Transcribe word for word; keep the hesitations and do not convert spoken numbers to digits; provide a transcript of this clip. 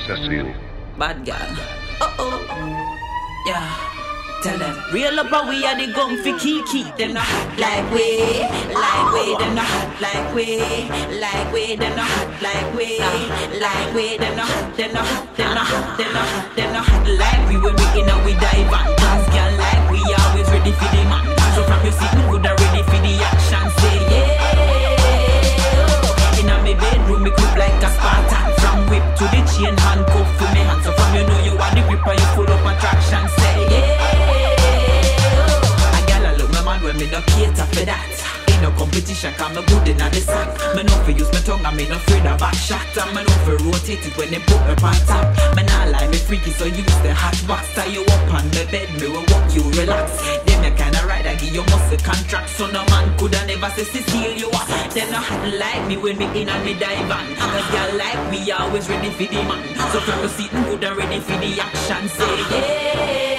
Cecile. Bad girl. Uh-oh. Yeah. Tell them. Real up we are the gun for Kiki. Them not hot like we. Like we. Them not hot like we. Like we. Them not hot like we. Like we. Them not hot. Them not hot. Them not hot. Them not hot. Them not hot like we. When we in and we dive on. Cause girl like we always ready for the man. So from your seat, me good and ready for the action. Say yeah. In a me bedroom, me grip like a Spartan. From whip to the chain, handcuff for me hand. So from you know you are the gripper, you full up attraction. Say yeah. A girl I look my man when me no cater for that. Ain't no competition, cause me good in the sack. Me no for use my tongue, and me no afraid of back shot. And me no for rotate it when they put me on top. Me nah lie, me freaky, so use the hot box. Tie you up on the bed, me will walk you relax. Them you kinda ride, I give you muscle contract. So no man coulda never say Cecile you are. Them not hot like me when me in and me dive on. Cause girl like we always ready for the man. So from the seat, me good and ready for the action. Say yeah.